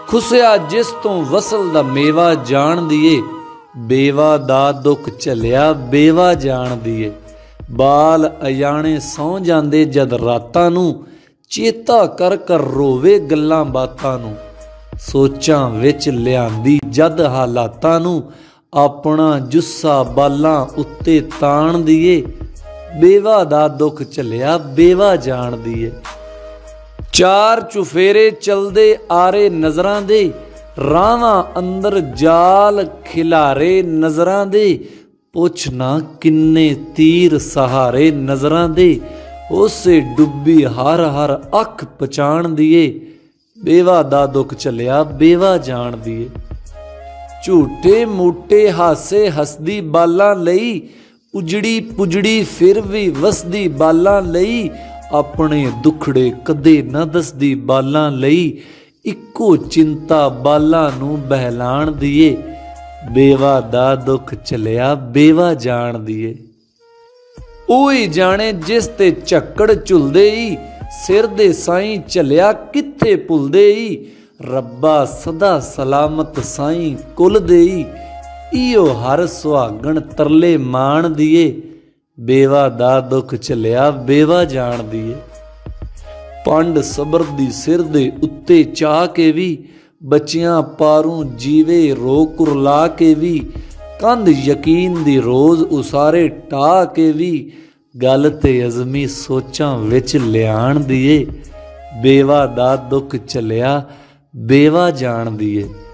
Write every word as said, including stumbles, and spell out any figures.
खुसिया जिस तो वसल दा मेवा जान दिए, बेवा दा दुख झलिया बेवा जान दिए। बाल अजाने सौ जांदे जद रातां नूं, चेता कर कर रोवे गल्लां बातां नूं। सोचां विच लियांदी जद हालातां नूं, अपना जुस्सा बालां उत्ते ताण दिए। बेवा दा दुख झलिया बेवा जान दिए। चार चुफेरे चलदे आरे नज़रां दे, रावां अंदर जाल खिलारे नज़रां दे। पुछना किन्ने तीर सहारे नज़रां दे, उसे डुब्बी हर हर अख पछाण दिए। बेवा दा दुख झलिया बेवा जान दिए। झूठे मूठे हासे हसदी बालां लई, उजड़ी पुजड़ी फिर भी वसदी बालां लई। अपने दुखड़े कदे न दसदी बालां लई, इक्को चिंता बालां नूं बहलाण दिए। बेवा दा दुख झलिया बेवा जान दिए। ओही जाने जिस ते झक्कड़ झुलदे ई, सिर दे साईं झलिया कित्थे भुलदे ई। रब्बा सदा सलामत साईं कुल देई, इहो हर सुहागण तरले मान दिए। बेवा दा दुख झलिया बेवा जान दिए। पंड सबर दी सिर दे उत्ते चा के भी, बचियां पारूं जीवे रो कुरला के भी। कंध यकीन दी रोज उसारे टा के भी, गल ते अज़मी सोचां विच लियाण दिए। बेवा दा दुख झलिया बेवा जान दिए।